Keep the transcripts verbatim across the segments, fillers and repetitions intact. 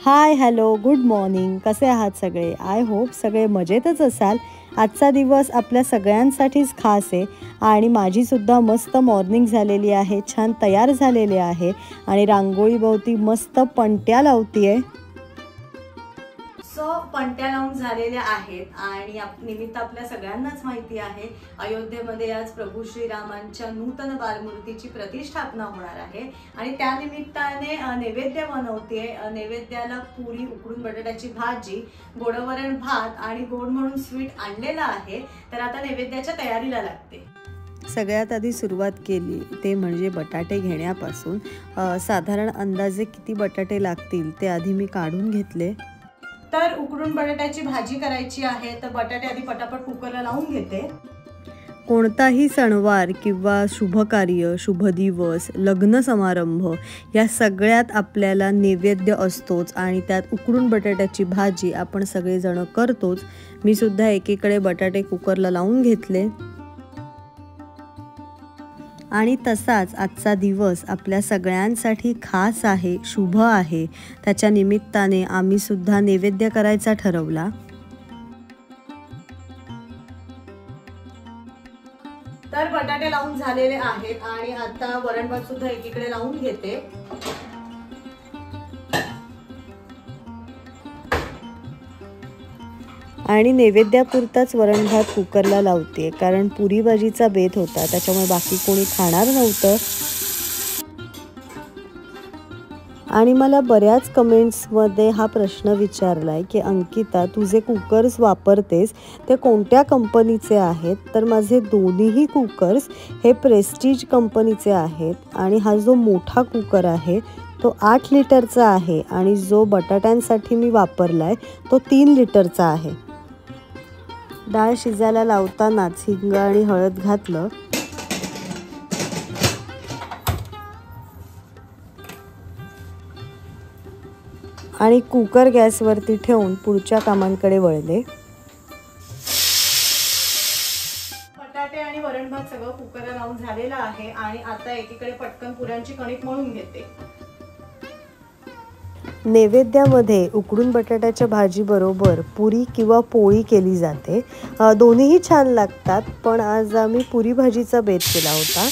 Hi hello good morning. कसे आहात सगळे? आय होप सगळे मजेतच असाल. आजचा दिवस आपल्या सगळ्यांसाठीच खास आहे आणि माझीसुद्धा मस्त मॉर्निंग झालेली आहे. छान तयार झालेले आहे आणि रांगोळीभोवती मस्त पणत्या लावते आहे. सो पणत्या लावून झालेल्या आहेत आणि निमित्त आपल्या सगळ्यांनाच माहिती आहे अयोध्येमध्ये आज प्रभू श्रीरामांच्या नूतन बालमूर्तीची प्रतिष्ठापना होणार आहे आणि त्या निमित्ताने नैवेद्य बनवते. नैवेद्याला पुरी, उकडून बटाट्याची भाजी, गोडवरण भात आणि गोड म्हणून स्वीट आणलेला आहे. तर आता नैवेद्याच्या तयारीला लागते. सगळ्यात आधी सुरुवात केली ते म्हणजे बटाटे घेण्यापासून. साधारण अंदाजे किती बटाटे लागतील ते आधी मी काढून घेतले. तर उकडून बटाट्याची भाजी करायची आहे तर बटाटे आधी पटापट कुकरला लावून घेते. कोणताही सणवार किंवा शुभकार्य, शुभ दिवस, लग्न समारंभ या सगळ्यात आपल्याला नैवेद्य असतोच आणि त्यात उकडून बटाट्याची भाजी आपण सगळेजण करतोच. मी सुद्धा एकीकडे बटाटे कुकरला लावून घेतले आणि तसाच आजचा दिवस आपल्या सगळ्यांसाठी खास आहे, शुभ आहे. त्याच्या निमित्ताने आम्ही सुद्धा नैवेद्य करायचा ठरवला. तर बटाटे लावून झालेले आहेत आणि आता वरण भात सुद्धा एकीकडे लावून घेते. आणि नैवेद्यापुरताच वरण भात कुकरला लावते कारण पुरी भाजीचा बेत होता, त्याच्यामुळे बाकी कोणी खाणार नव्हतं. आणि मला बऱ्याच कमेंट्समध्ये हा प्रश्न विचारला आहे की अंकिता, तू जे कुकर्स वापरतेस ते कोणत्या कंपनीचे आहेत? तर माझे दोन्हीही कुकर्स हे प्रेस्टीज कंपनीचे आहेत आणि हा जो मोठा कुकर आहे तो आठ लिटरचा आहे आणि जो बटाट्यांसाठी मी वापरला आहे तो तीन लिटरचा आहे. डाळ शिजायला लावतानाच हिंग आणि हळद घातलं आणि कुकर गॅसवरती ठेवून पुढच्या कामांकडे वळले. बटाटे आणि वरण भात सगळं कुकरला लावून झालेलं आहे आणि आता एकीकडे पटकन पुऱ्यांची कणिक मळून घेते. नैवेद्यामध्ये उकडून बटाट्याच्या भाजी बरोबर पुरी किंवा पोळी केली जाते. दोन्हीही छान लागतात, पण आज आम्ही पुरी भाजीचा बेत केला होता.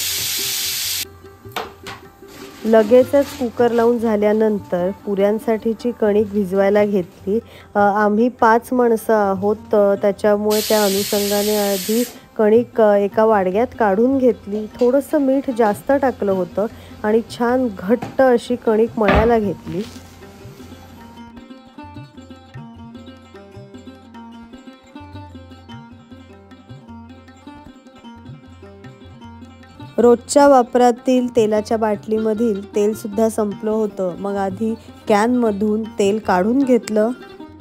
लगेचच कुकर लावून झाल्यानंतर पुऱ्यांसाठीची कणिक भिजवायला घेतली. आम्ही पाच माणसं आहोत, त्याच्यामुळे त्या अनुषंगाने आधी कणिक एका वाडग्यात काढून घेतली. थोडंसं मीठ जास्त टाकलं होतं आणि छान घट्ट अशी कणिक मळायला घेतली. रोजच्या वापरातील तेलाच्या बाटलीमधील तेलसुद्धा संपलं होतं. मग आधी कॅनमधून तेल काढून घेतलं.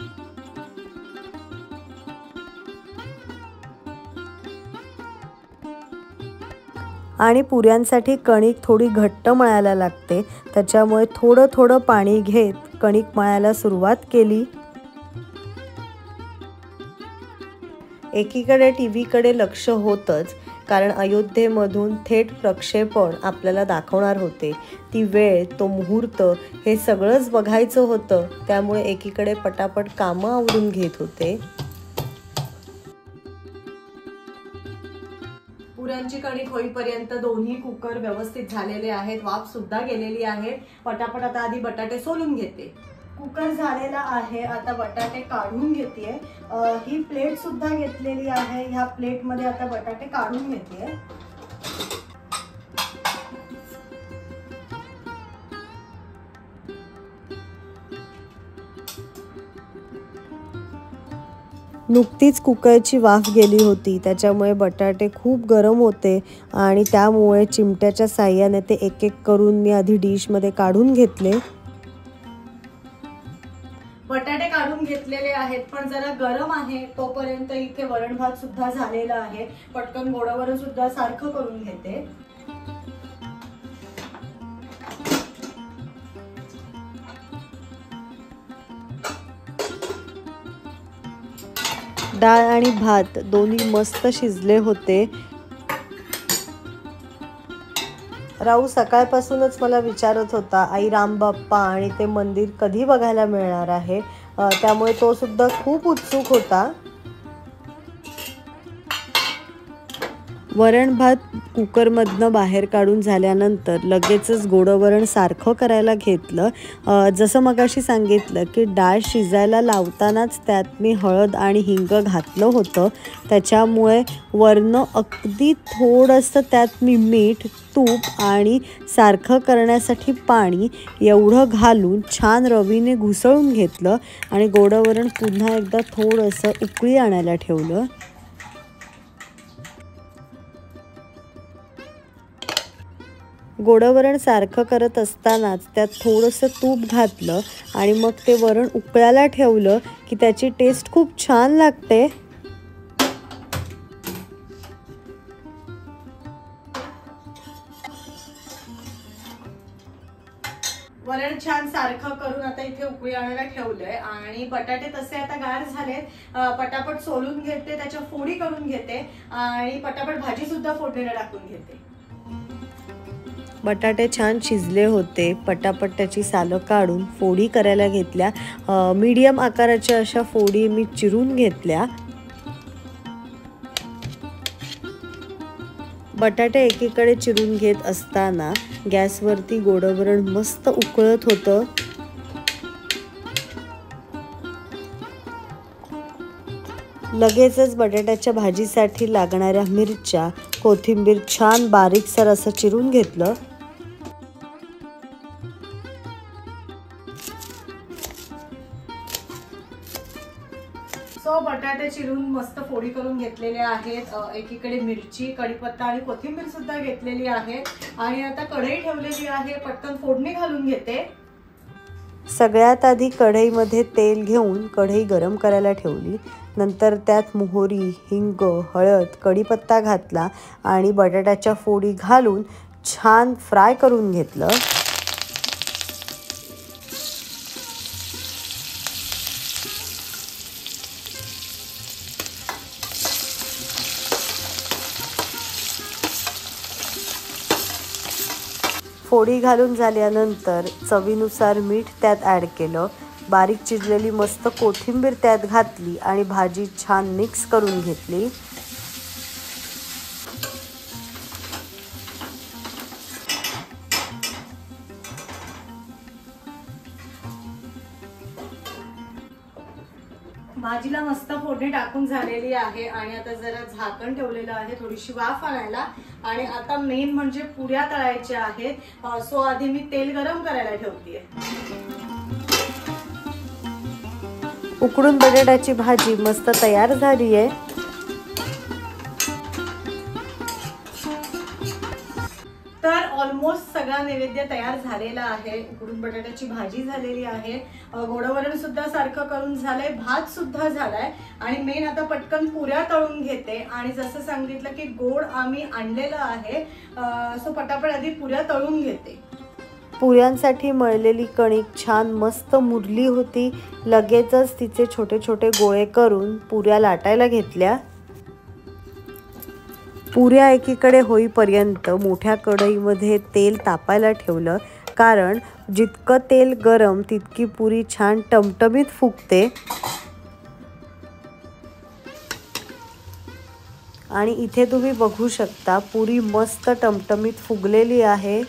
आणि पुऱ्यांसाठी कणिक थोडी घट्ट मळायला लागते, त्याच्यामुळे थोडं थोडं पाणी घेत कणिक मळायला सुरुवात केली. एकीकडे टी व्हीकडे लक्ष होतंच कारण अयोध्येमधून थेट प्रक्षेपण आपल्याला दाखवणार होते. ती वेळ, तो मुहूर्त हे सगळंच बघायचं होतं, त्यामुळे एकीकडे पटापट कामं आवरून घेत होते. पुऱ्यांची कणिक होईपर्यंत दोन्ही कुकर व्यवस्थित झालेले आहेत, वाफ सुद्धा गेलेली आहे. पटापट आता आधी बटाटे सोलून घेते. कुकर झालेला आहे, आता बटाटे काढून घेते. ही प्लेट सुद्धा घेतलेली आहे, ह्या प्लेटमध्ये आता बटाटे काढून घेते. नुकतीच कुकरची वाफ गेली होती, त्याच्यामुळे बटाटे खूप गरम होते आणि त्यामुळे चिमट्याच्या साह्याने ते एक एक करून मी आधी डिशमध्ये काढून घेतले. बटाटे काढून घेतलेले आहेत पण जरा गरम आहे, तोपर्यंत इथे वरण भात सुद्धा झालेला आहे. पटकन गोडावरण सुद्धा सारखं करून घेते. डाळ आणि भात दोन्ही मस्त शिजले होते. राहू सकाळपासूनच मला विचारत होता आई रामबाप्पा आणि ते मंदिर कधी बघायला मिळणार आहे, त्यामुळे तो सुद्धा खूप उत्सुक होता। वरण भात कुकरमधनं बाहेर काढून झाल्यानंतर लगेचच गोडवरण सारखं करायला घेतलं। जसं मगाशी सांगितलं की डाळ शिजायला लावतानाच त्यात मी हळद आणि हिंग घातलं होतं, त्याच्यामुळे वरनं अगदी थोडंसं त्यात मी मीठ, तूप आणि सारखं करण्यासाठी पाणी एवढं घालून छान रवीने घुसळून घेतलं आणि गोडवरण पुन्हा एकदा थोडंसं उकळी आणायला ठेवलं। गोडवरण सारखं करत असतानाच त्यात थोडंसं तूप घातलं आणि मग ते वरण उकळायला ठेवलं की त्याची टेस्ट खूप छान लागते। वरण छान सारखं करून आता इथे उकळी आणायला ठेवलंय आणि बटाटे तसे आता गार झालेत। पटापट सोलून घेते, त्याच्या फोडी करून घेते आणि पटापट भाजी सुद्धा फोडणीला टाकून घेते। बटाटे छान शिजले होते, पटापट त्याची सालं काढून फोडी करायला घेतल्या। मीडियम आकाराच्या अशा फोडी मी चिरून घेतल्या। बटाटे एकीकडे चिरून घेत असताना गॅसवरती गोडवरण मस्त उकळत होतं। लगेचच बटाट्याच्या भाजीसाठी लागणाऱ्या मिरच्या, कोथिंबीर छान बारीकसर असं चिरून घेतलं। सो बटाटे चिरून मस्त फोडी करून घेतलेले आहेत। एकीकडे मिरची, कढीपत्ता आणि कोथिंबीर सुद्धा घेतलेली आहे आणि आता कढई ठेवलेली आहे, पटकन फोडणी घालून घेते। सगळ्यात आधी कढईमध्ये तेल घेऊन कढई गरम करायला ठेवली, नंतर त्यात मोहरी, हिंग, हळद, कढीपत्ता घातला आणि बटाट्याच्या फोडी घालून छान फ्राय करून घेतलं। फोडी घालून झाल्यानंतर चवीनुसार मीठ त्यात ॲड केलं, बारीक चिरलेली मस्त कोथिंबीर त्यात घातली आणि भाजी छान मिक्स करून घेतली। भाजीला मस्त फोडणी टाकून झालेली आहे आणि आता जरा झाकण ठेवलेलं आहे थोडीशी वाफ आणायला आणि आता मेन म्हणजे पुऱ्या तळायच्या आहेत। सो आधी मी तेल गरम करायला ठेवतेय। उकडून बटाट्याची भाजी मस्त तयार झाली आहे। तर ऑलमोस्ट सगळा नैवेद्य तयार झालेला आहे। उकडून बटाट्याची भाजी झालेली आहे, गोडवरण सुद्धा सारखं करून झालंय, भात सुद्धा झालाय आणि मेन आता पटकन पुऱ्या तळून घेते। आणि जसं सांगितलं की गोड आम्ही आणलेलं आहे, सो पटापट आधी पुऱ्या तळून घेते। पुऱ्यांसाठी मळलेली कणिक छान मस्त मुरली होती, लगेचच तिचे छोटे छोटे गोळे करून पुऱ्या लाटायला घेतल्या। पुऱ्या एकीकडे होईपर्यंत मोठ्या कढईमध्ये तेल तापायला ठेवलं, कारण जितकं तेल गरम तितकी पुरी छान टमटमीत फुगते। आणि इथे तुम्ही बघू शकता पुरी मस्त टमटमीत फुगलेली आहे।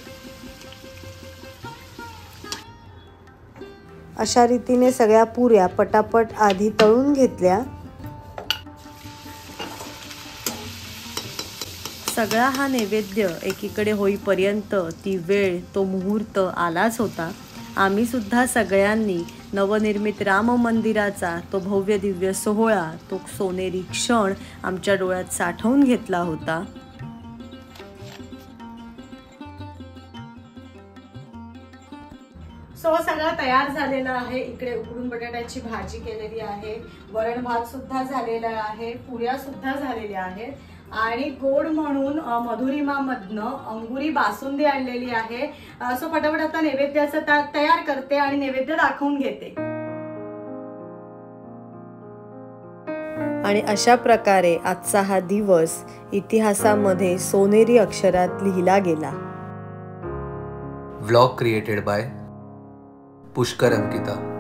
अशा रीतीने सगळ्या पुऱ्या पटापट आधी तळून घेतल्या। सगळा हा नैवेद्य एकीकडे होईपर्यंत ती वेळ, तो मुहूर्त आलाच होता। आम्ही सुद्धा सगळ्यांनी नवनिर्मित राम मंदिराचा तो भव्य दिव्य सोहळा, तो सोनेरी क्षण आमच्या डोळ्यात साठवून घेतला होता। सो सगळं तयार झालेला आहे। इकडे उकडून बटाट्याची भाजी केलेली आहे, वरण भात सुद्धा झालेला आहे, पुऱ्या सुद्धा झालेल्या आहेत आणि गोड म्हणून मधुरिमा मधनं अंगुरी बासुंदी आणलेली आहे। सो फटाफट आता नैवेद्याचं ताट तयार करते आणि नैवेद्य दाखवून घेते। आणि अशा प्रकारे आजचा हा दिवस इतिहासामध्ये सोनेरी अक्षरात लिहिला गेला। Vlog created by Pushkar Ankita.